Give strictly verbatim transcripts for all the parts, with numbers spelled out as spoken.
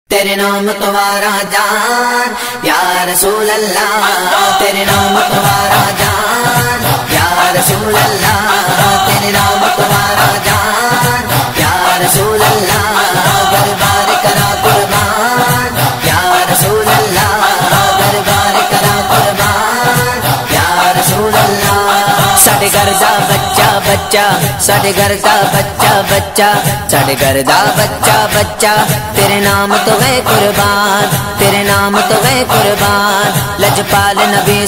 تیرے نام تمہارا جان یا رسول اللہ، تیرے نام تمہارا جان یا رسول اللہ، تیرے نام تمہارا جان یا رسول اللہ، دربار کرا قربان یا رسول اللہ، دربار کرا قربان یا رسول اللہ۔ ساڈے گھر دا بچہ بچہ، ساڈے گھر دا بچہ بچہ، ساڈے گھر دا بچہ بچہ، تیرے نام تو ہے قربان، تیرے نام تو ہے قربان، لجپال نبی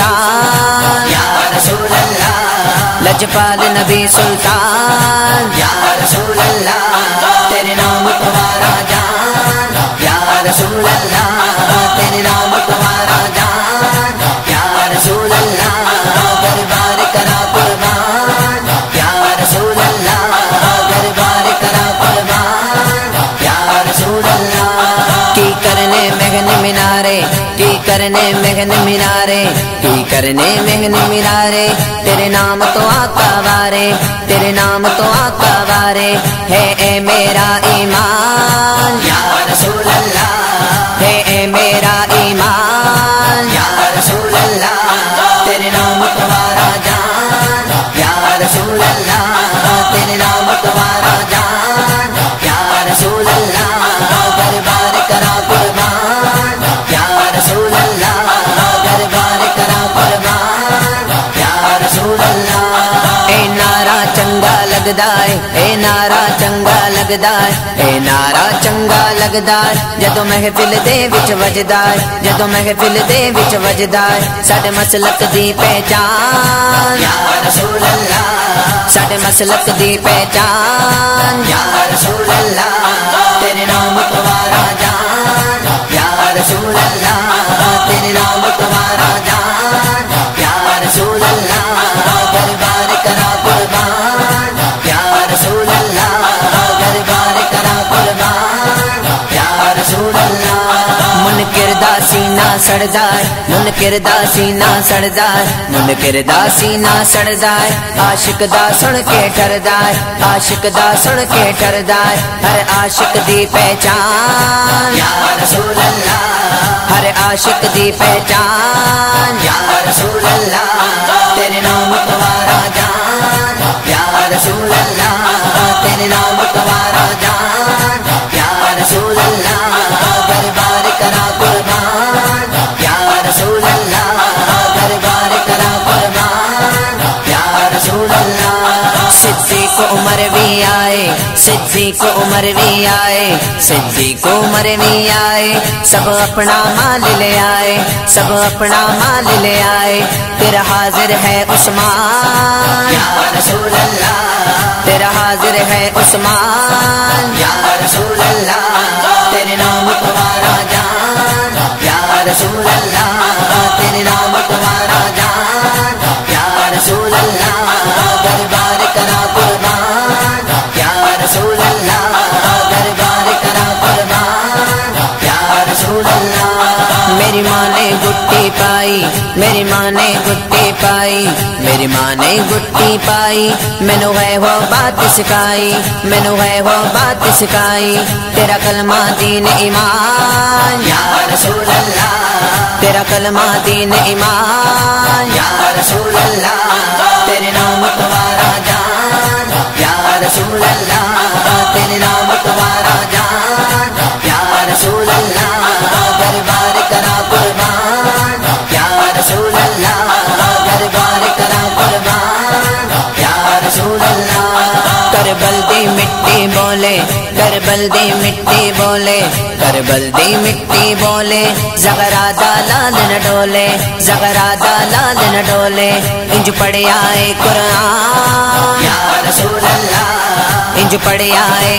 سلطان یا رسول اللہ، لجپال نبی سلطان یا رسول اللہ، تیرے نام تمہارا جان یا رسول اللہ، تیرے نام تمہارا جان یا رسول اللہ، دربار کرا قربان یا رسول اللہ، دربار کرا قربان یا رسول اللہ۔ کی کرنے مہن مینارے، کی کرنے مہن مینارے، کی کرنے مہن مینارے، تیرے نام تو آقا وارے، تیرے نام تو آقا وارے، ہے اے میرا ایمان یا رسول اللہ، ہے اے میرا ایمان یا رسول اللہ، تیرے نام تمہارا جان یا رسول اللہ، تیرے نام تمہارا جان یا رسول اللہ، دربار کرا قربان یا رسول اللہ، دربار کرا قربان یا رسول اللہ۔ اے نعرہ چنگا لگدا ہے، اے نعرہ چنگا لگدا ہے، اے نعرہ چنگا لگدا ہے، جدوں محفل دے وچ وجدا ہے، جدوں محفل دے وچ وجدا ہے، ساڈے مسلک دی پہچان یا رسول اللہ، ساڈے مسلک دی پہچان یا رسول اللہ، تیرے نام تمہارا جان یا رسول اللہ، تیرے نام تمہارا جان یا رسول اللہ، دربار کرا قربان یا رسول اللہ، دربار کرا قربان یا رسول اللہ۔ منکر دا سینہ سڑدا ہے، منکر دا سینہ سڑدا ہے، منکر دا سینہ سڑدا ہے، عاشق دا سن کے ٹردا ہے، عاشق دا سن کے ٹردا ہے، ہر عاشق دی پہچان یا رسول اللہ، ہر عاشق دی پہچان یا رسول اللہ، تیرے نام تمہارا جان یا رسول اللہ، تیرے نام تمہارا جان یا رسول اللہ، دربار کرا قربان یا رسول اللہ، دربار کرا قربان یا رسول اللہ۔ صدیق عمر بھی آئے، صدیق عمر بھی آئے، صدیق عمر بھی آئے، سب اپنا مال لے آئے، سب اپنا مال لے آئے، تیرا حاضر ہے عثمان یا رسول اللہ، تیرا حاضر ہے عثمان یا رسول اللہ، تیرے نام تمہارا جان یا رسول اللہ، تیرے نام تمہارا جان یا رسول اللہ، دربار کرا قربان یا رسول اللہ، دربار کرا قربان یا رسول اللہ۔ میری ماں نے گٹی پائی، میری ماں نے گٹی پائی، میری ماں نے گٹی پائی، مینو ہے وہ بات سکھائی، مینو ہے وہ بات سکھائی، تیرا کلمہ دین ایمان یا رسول اللہ، تیرا کلمہ دین ایمان یا رسول اللہ، تیرے نام تمہارا جان یا رسول اللہ، تیرے نام تمہارا جان یا رسول اللہ، دربار کرا قربان یا رسول اللہ، دربار کرا قربان یا رسول اللہ۔ کربل دی مٹی بولے، کربل دی مٹی بولے، کربل دی مٹی بولے، زغرادہ لال نہ ڈولے، زغرادہ لال نہ ڈولے، انج پڑھیا ہے قرآن یا رسول اللہ، انج پڑھیا ہے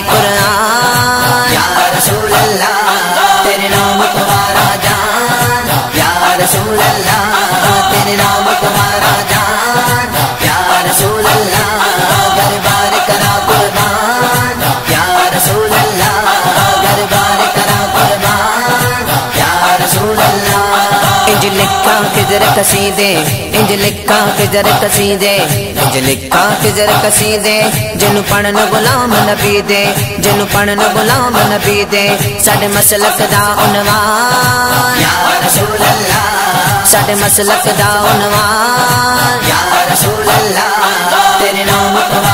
قرآن یا رسول اللہ، تیرے نام تمہارا جان یا رسول اللہ، تیرے نام تمہارا جان یا رسول اللہ، دربار کرا قربان یا رسول اللہ، دربار کرا قربان یا رسول اللہ۔ انج لکھا خضر قصیدے انج لکھا خضر قصیدے انج لکھا خضر قصیدے جنوں پڑھن غلام نبی دے جنوں پڑھن غلام نبی دے ساڈے مسلک دا عنوان یا رسول اللہ ساڈے مسلک دا عنوان یا رسول اللہ تیرے نام